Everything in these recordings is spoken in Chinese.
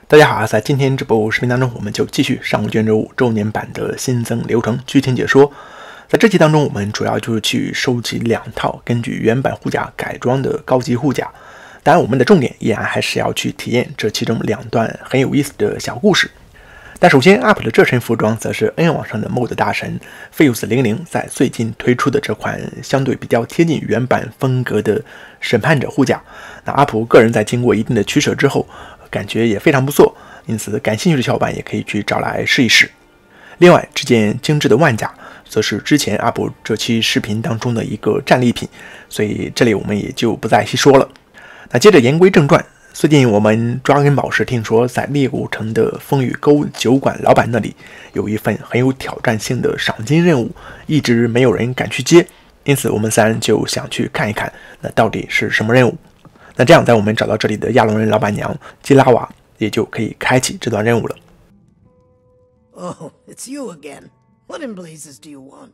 大家好，在今天这部视频当中，我们就继续上古卷轴5周年版的新增流程剧情解说。在这期当中，我们主要就是去收集2套根据原版护甲改装的高级护甲。当然，我们的重点依然还是要去体验这其中2段很有意思的小故事。但首先 ，UP 的这身服装则是 N 网上的 MOD 大神 Fuse00在最近推出的这款相对比较贴近原版风格的审判者护甲。那 UP 个人在经过一定的取舍之后，感觉也非常不错，因此感兴趣的小伙伴也可以去找来试一试。另外，这件精致的腕甲则是之前 UP 这期视频当中的一个战利品，所以这里我们也就不再细说了。那接着言归正传，最近我们抓根宝石听说在猎古城的风雨沟酒馆老板那里有一份很有挑战性的赏金任务，一直没有人敢去接，因此我们3人就想去看一看那到底是什么任务。那这样在我们找到这里的亚龙人老板娘基拉瓦也就可以开启这段任务了。 Oh, it's you again. What in blazes do you want?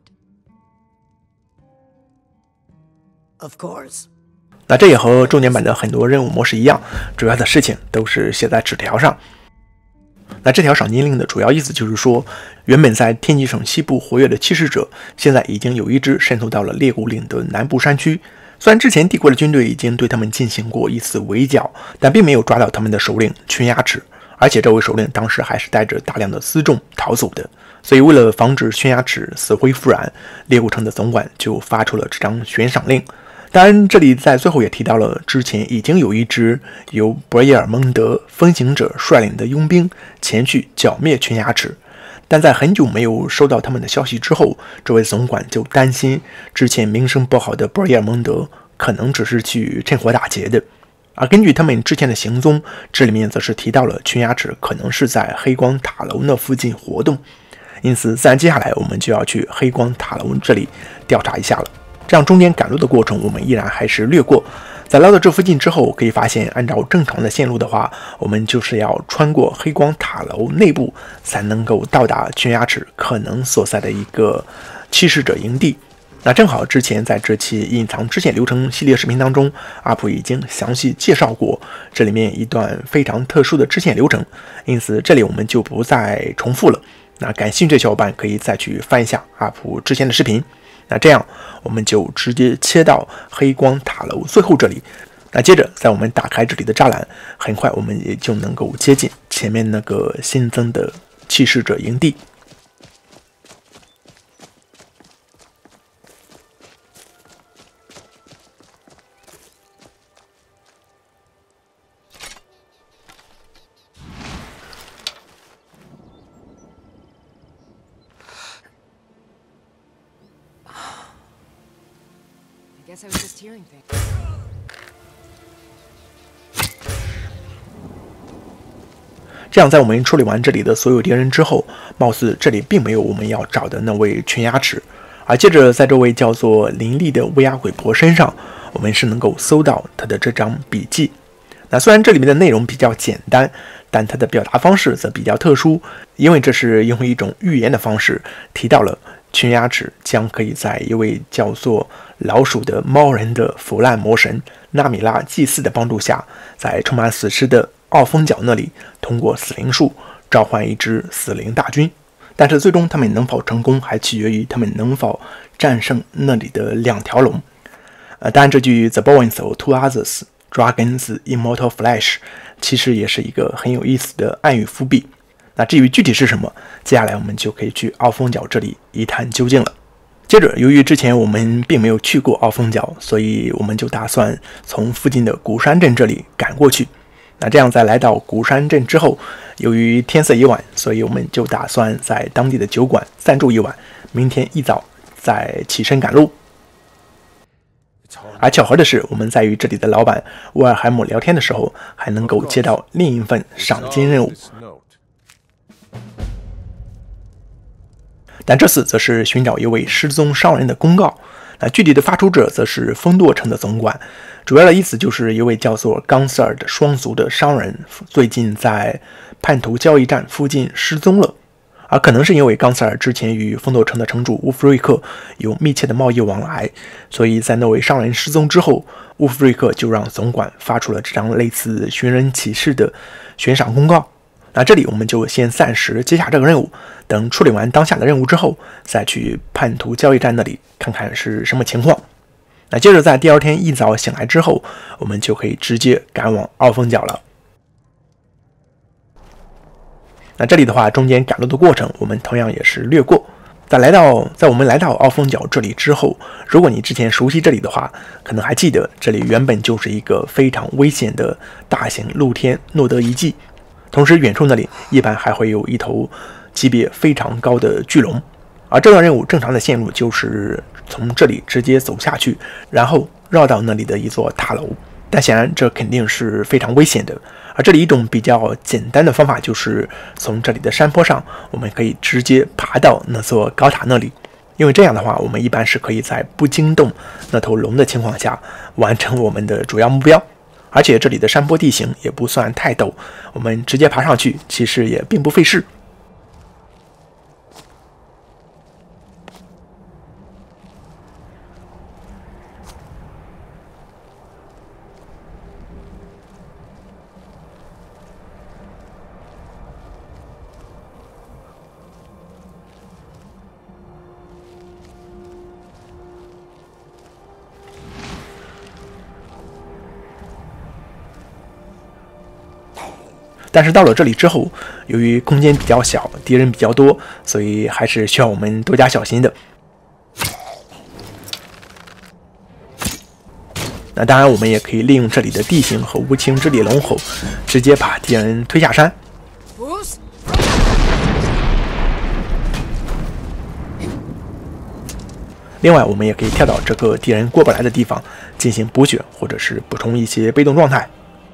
Of course. 那这也和重点版的很多任务模式一样，主要的事情都是写在纸条上。那这条赏金令的主要意思就是说，原本在天极省西部活跃的骑士者，现在已经有一支渗透到了猎古岭的南部山区。虽然之前帝国的军队已经对他们进行过一次围剿，但并没有抓到他们的首领群牙齿，而且这位首领当时还是带着大量的辎重逃走的。所以为了防止群牙齿死灰复燃，猎古城的总管就发出了这张悬赏令。当然，这里在最后也提到了，之前已经有一支由博耶尔蒙德风行者率领的佣兵前去剿灭群牙齿，但在很久没有收到他们的消息之后，这位总管就担心之前名声不好的博耶尔蒙德可能只是去趁火打劫的。而根据他们之前的行踪，这里面则是提到了群牙齿可能是在黑光塔楼那附近活动，因此自然接下来我们就要去黑光塔楼这里调查一下了。这样中间赶路的过程我们依然还是略过。在来到这附近之后，可以发现按照正常的线路的话，我们就是要穿过黑光塔楼内部才能够到达群牙齿可能所在的一个骑士者营地。那正好之前在这期隐藏支线流程系列视频当中，UP 已经详细介绍过这里面一段非常特殊的支线流程，因此这里我们就不再重复了。那感兴趣的小伙伴可以再去翻一下 UP 之前的视频。那这样我们就直接切到黑光塔楼最后这里。那接着在我们打开这里的栅栏，很快我们也就能够接近前面那个新增的骑士者营地。 Guess I was just hearing things. 这样，在我们处理完这里的所有敌人之后，貌似这里并没有我们要找的那位群牙齿。而接着，在这位叫做林立的乌鸦鬼婆身上，我们是能够搜到她的这张笔记。那虽然这里面的内容比较简单，但它的表达方式则比较特殊，因为这是用一种寓言的方式提到了群牙齿将可以在一位叫做老鼠的猫人的腐烂魔神纳米拉祭祀的帮助下，在充满死尸的奥峰角那里通过死灵术召唤一支死灵大军。但是最终他们能否成功，还取决于他们能否战胜那里的2条龙。当然这句 The Bones of Two Others Dragons Immortal Flesh 其实也是一个很有意思的暗语伏笔。那至于具体是什么，接下来我们就可以去奥峰角这里一探究竟了。接着，由于之前我们并没有去过奥峰角，所以我们就打算从附近的古山镇这里赶过去。那这样在来到古山镇之后，由于天色已晚，所以我们就打算在当地的酒馆暂住一晚，明天一早再起身赶路。而巧合的是，我们在与这里的老板沃尔海姆聊天的时候，还能够接到另一份赏金任务。但这次则是寻找一位失踪商人的公告。那具体的发出者则是丰舵城的总管，主要的意思就是一位叫做冈瑟尔的双族的商人最近在叛徒交易站附近失踪了。而可能是因为冈塞尔之前与丰斗城的城主乌夫瑞克有密切的贸易往来，所以在那位商人失踪之后，乌夫瑞克就让总管发出了这张类似寻人启事的悬赏公告。 那这里我们就先暂时接下这个任务，等处理完当下的任务之后，再去叛徒交易站那里看看是什么情况。那接着在第二天一早醒来之后，我们就可以直接赶往奥风角了。那这里的话，中间赶路的过程我们同样也是略过。在我们来到奥风角这里之后，如果你之前熟悉这里的话，可能还记得这里原本就是一个非常危险的大型露天诺德遗迹。同时远处那里一般还会有一头级别非常高的巨龙，而这段任务正常的线路就是从这里直接走下去，然后绕到那里的一座大楼，但显然这肯定是非常危险的。而这里一种比较简单的方法就是从这里的山坡上，我们可以直接爬到那座高塔那里，因为这样的话我们一般是可以在不惊动那头龙的情况下完成我们的主要目标。而且这里的山坡地形也不算太陡，我们直接爬上去其实也并不费事。但是到了这里之后，由于空间比较小，敌人比较多，所以还是需要我们多加小心的。那当然，我们也可以利用这里的地形和无情之力龙吼，直接把敌人推下山。另外，我们也可以跳到这个敌人过不来的地方进行补血，或者是补充一些被动状态。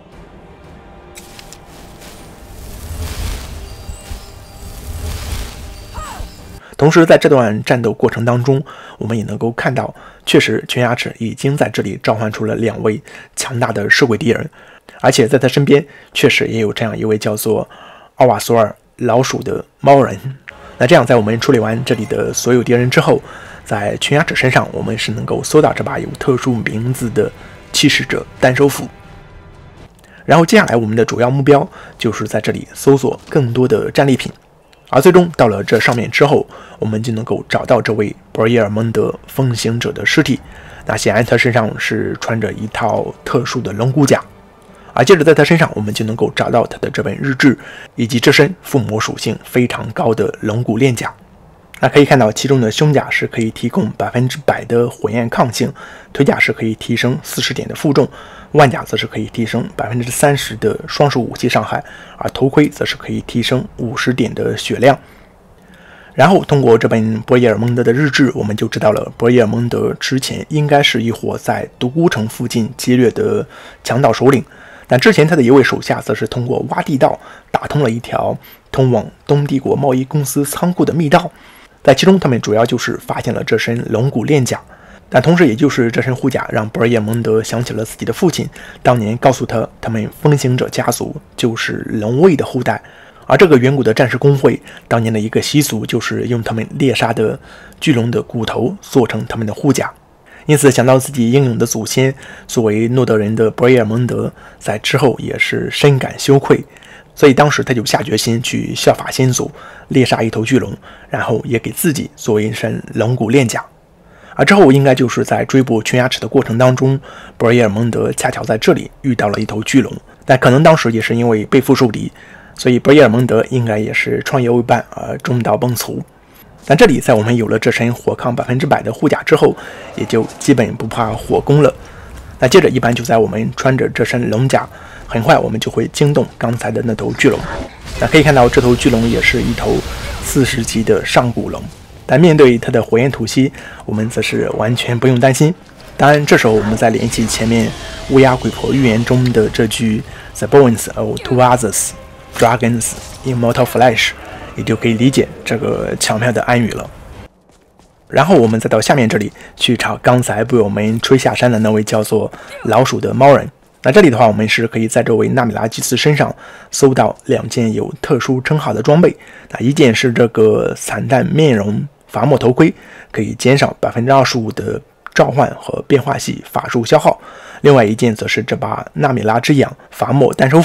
同时，在这段战斗过程当中，我们也能够看到，确实犬牙齿已经在这里召唤出了2位强大的尸鬼敌人，而且在他身边确实也有这样一位叫做奥瓦索尔老鼠的猫人。那这样，在我们处理完这里的所有敌人之后，在犬牙齿身上，我们是能够搜到这把有特殊名字的弃尸者单手斧。然后接下来我们的主要目标就是在这里搜索更多的战利品。而最终到了这上面之后，我们就能够找到这位博伊尔蒙德风行者的尸体。那显然他身上是穿着一套特殊的龙骨甲，而接着在他身上我们就能够找到他的这本日志，以及这身附魔属性非常高的龙骨链甲。那可以看到其中的胸甲是可以提供100%的火焰抗性，腿甲是可以提升40点的负重，腕甲则是可以提升30%的双手武器伤害，而头盔则是可以提升50点的血量。然后通过这本博伊尔蒙德的日志，我们就知道了博伊尔蒙德之前应该是一伙在独孤城附近劫掠的强盗首领，但之前他的一位手下则是通过挖地道打通了一条通往东帝国贸易公司仓库的密道，在其中他们主要就是发现了这身龙骨链甲，但同时也就是这身护甲让博尔叶蒙德想起了自己的父亲当年告诉他们风行者家族就是龙卫的后代，而这个远古的战士工会当年的一个习俗就是用他们猎杀的巨龙的骨头做成他们的护甲。因此想到自己英勇的祖先，作为诺德人的博尔叶蒙德在之后也是深感羞愧，所以当时他就下决心去效法先祖，猎杀一头巨龙，然后也给自己做一身龙骨链甲。而之后应该就是在追捕犬牙齿的过程当中，博尔叶蒙德恰巧在这里遇到了一头巨龙，但可能当时也是因为背负受敌，所以博尔叶蒙德应该也是创业未半而中道崩殂。但这里在我们有了这身火抗100%的护甲之后，也就基本不怕火攻了。那接着一般就在我们穿着这身龙甲，很快我们就会惊动刚才的那头巨龙。那可以看到这头巨龙也是一头40级的上古龙，但面对它的火焰吐息，我们则是完全不用担心。当然这时候我们再联系前面乌鸦鬼婆预言中的这句 The bones of two others dragons in mortal flesh， 也就可以理解这个巧妙的暗语了。然后我们再到下面这里去找刚才被我们吹下山的那位叫做老鼠的猫人。那这里的话，我们是可以在这位纳米拉祭司身上搜到2件有特殊称号的装备。那一件是这个散弹面容伐木头盔，可以减少25%的召唤和变化系法术消耗；另外一件则是这把纳米拉之痒伐木单手斧，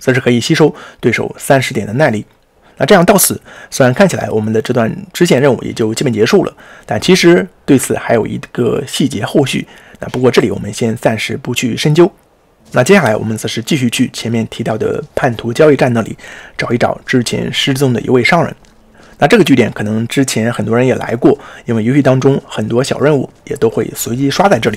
则是可以吸收对手30点的耐力。那这样到此，虽然看起来我们的这段支线任务也就基本结束了，但其实对此还有一个细节后续。那不过这里我们先暂时不去深究。那接下来我们则是继续去前面提到的叛徒交易站那里找一找之前失踪的一位商人。那这个据点可能之前很多人也来过，因为游戏当中很多小任务也都会随机刷在这里。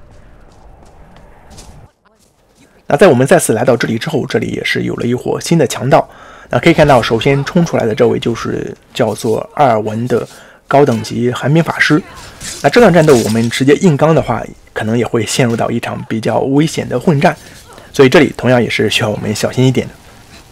那在我们再次来到这里之后，这里也是有了一伙新的强盗。那可以看到，首先冲出来的这位就是叫做阿尔文的高等级寒冰法师。那这段战斗我们直接硬刚的话，可能也会陷入到一场比较危险的混战，所以这里同样也是需要我们小心一点的。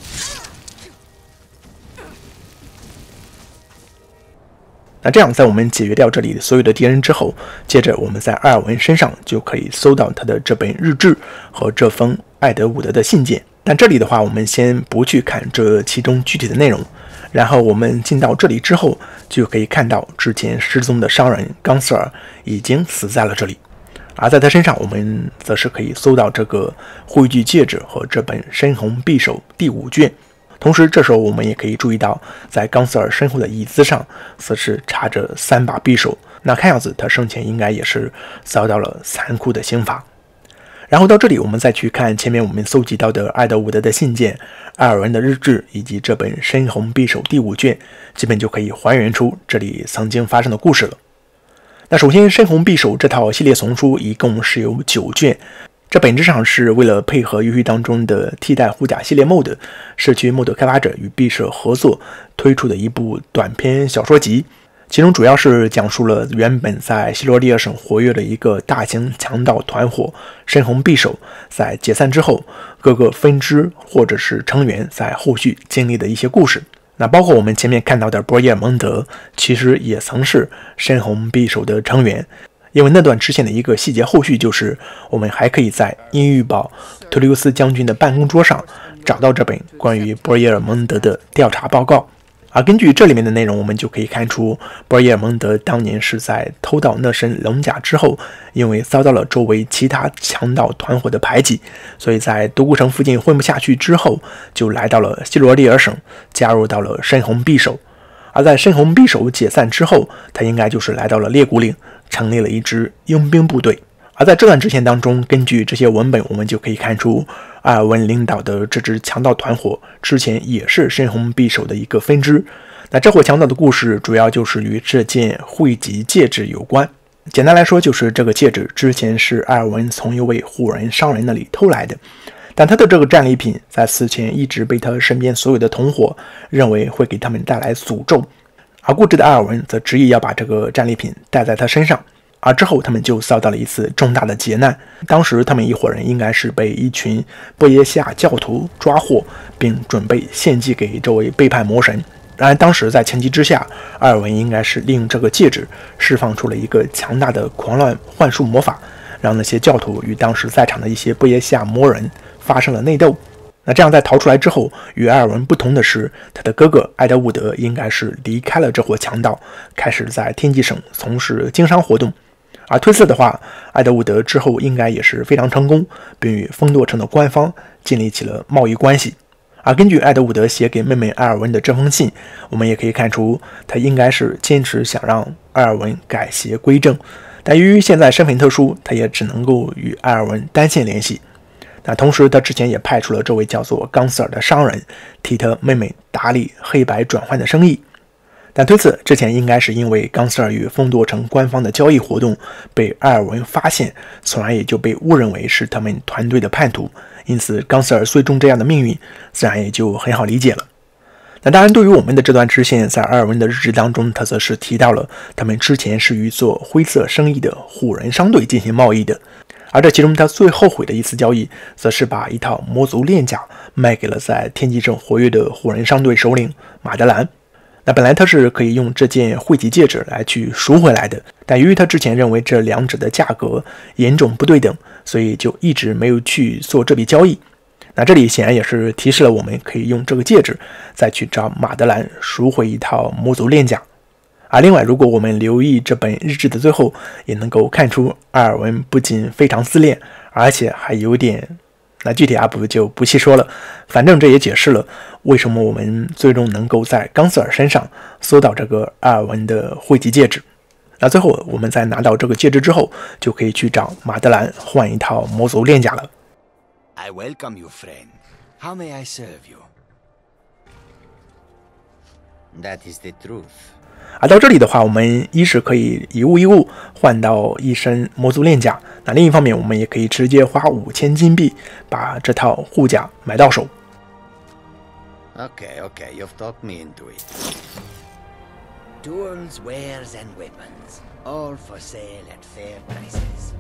那这样，在我们解决掉这里所有的敌人之后，接着我们在阿尔文身上就可以搜到他的这本日志和这封艾德伍德的信件。但这里的话，我们先不去看这其中具体的内容，然后我们进到这里之后，就可以看到之前失踪的商人冈瑟尔已经死在了这里，而在他身上，我们则是可以搜到这个汇聚戒指和这本深红匕首第5卷。同时，这时候我们也可以注意到，在冈瑟尔身后的椅子上，则是插着3把匕首。那看样子，他生前应该也是遭到了残酷的刑罚。然后到这里，我们再去看前面我们搜集到的艾德伍德的信件、艾尔文的日志以及这本深红匕首第5卷，基本就可以还原出这里曾经发生的故事了。那首先，深红匕首这套系列丛书一共是有9卷。这本质上是为了配合游戏当中的替代护甲系列 MOD， 社区 MOD 开发者与毕设合作推出的一部短篇小说集，其中主要是讲述了原本在希罗利尔省活跃的一个大型强盗团伙深红匕首在解散之后，各个分支或者是成员在后续经历的一些故事。那包括我们前面看到的博耶尔蒙德，其实也曾是深红匕首的成员。因为那段支线的一个细节后续就是，我们还可以在阴郁堡图利乌斯将军的办公桌上找到这本关于博耶尔蒙德的调查报告。而根据这里面的内容，我们就可以看出，博耶尔蒙德当年是在偷到那身龙甲之后，因为遭到了周围其他强盗团伙的排挤，所以在独孤城附近混不下去之后，就来到了希罗利尔省，加入到了深红匕首。而在深红匕首解散之后，他应该就是来到了列古岭，成立了一支佣兵部队。而在这段支线当中，根据这些文本，我们就可以看出，阿尔文领导的这支强盗团伙之前也是深红匕首的一个分支。那这伙强盗的故事主要就是与这件汇集戒指有关。简单来说，就是这个戒指之前是阿尔文从一位虎人商人那里偷来的，但他的这个战利品在死前一直被他身边所有的同伙认为会给他们带来诅咒，而固执的阿尔文则执意要把这个战利品带在他身上。而之后他们就遭到了一次重大的劫难，当时他们一伙人应该是被一群波耶西亚教徒抓获，并准备献祭给这位背叛魔神。然而当时在情急之下，阿尔文应该是利用这个戒指释放出了一个强大的狂乱幻术魔法，让那些教徒与当时在场的一些波耶西亚魔人发生了内斗。那这样在逃出来之后，与阿尔文不同的是，他的哥哥艾德伍德应该是离开了这伙强盗，开始在天际省从事经商活动。而推测的话，艾德伍德之后应该也是非常成功，并与丰多城的官方建立起了贸易关系。而根据艾德伍德写给妹妹艾尔文的这封信，我们也可以看出，他应该是坚持想让艾尔文改邪归正，但由于现在身份特殊，他也只能够与艾尔文单线联系。那同时，他之前也派出了这位叫做冈瑟尔的商人，替他妹妹打理黑白转换的生意。但推测之前应该是因为冈瑟尔与丰多城官方的交易活动被艾尔文发现，从而也就被误认为是他们团队的叛徒，因此冈瑟尔最终这样的命运自然也就很好理解了。那当然，对于我们的这段支线，在艾尔文的日志当中，他则是提到了他们之前是与做灰色生意的虎人商队进行贸易的，而这其中他最后悔的一次交易，则是把一套魔族链甲卖给了在天际镇活跃的虎人商队首领马德兰。那本来他是可以用这件汇集戒指来去赎回来的，但由于他之前认为这两者的价格严重不对等，所以就一直没有去做这笔交易。那这里显然也是提示了我们可以用这个戒指再去找马德兰赎回一套魔族链甲。而另外，如果我们留意这本日志的最后，也能够看出阿尔文不仅非常自恋，而且还有点那具体 UP 就不细说了，反正这也解释了为什么我们最终能够在冈瑟尔身上搜到这个阿尔文的汇集戒指。那最后我们在拿到这个戒指之后，就可以去找马德兰换一套魔族链甲了。 I welcome you, friend. How may I serve you? That is the truth. 而到这里的话，我们一是可以一物一物换到一身魔族链甲，那另一方面我们也可以直接花5000金币把这套护甲买到手。 Okay, you've talked me into it. Tools, wares, and weapons, all for sale at fair prices.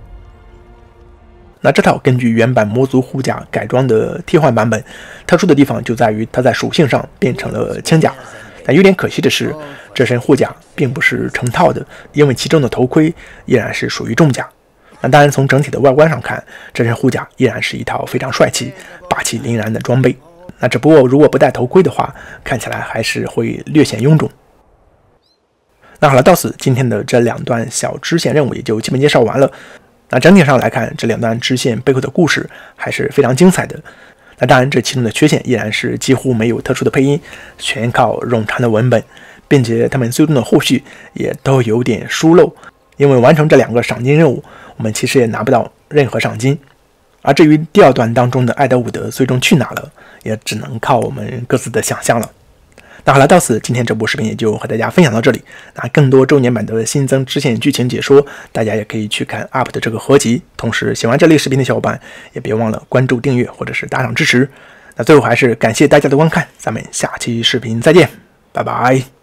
那这套根据原版魔族护甲改装的替换版本，特殊的地方就在于它在属性上变成了轻甲。但有点可惜的是，这身护甲并不是成套的，因为其中的头盔依然是属于重甲。那当然，从整体的外观上看，这身护甲依然是一套非常帅气、霸气凛然的装备。那只不过如果不戴头盔的话，看起来还是会略显臃肿。那好了，到此今天的这2段小支线任务也就基本介绍完了。那整体上来看，这2段支线背后的故事还是非常精彩的。那当然，这其中的缺陷依然是几乎没有特殊的配音，全靠冗长的文本，并且他们最终的后续也都有点疏漏。因为完成这2个赏金任务，我们其实也拿不到任何赏金。而至于第2段当中的艾德伍德最终去哪了，也只能靠我们各自的想象了。那好了，到此今天这部视频也就和大家分享到这里。那更多周年版的新增支线剧情解说，大家也可以去看 UP 的这个合集。同时，喜欢这类视频的小伙伴也别忘了关注、订阅或者是打赏支持。那最后还是感谢大家的观看，咱们下期视频再见，拜拜。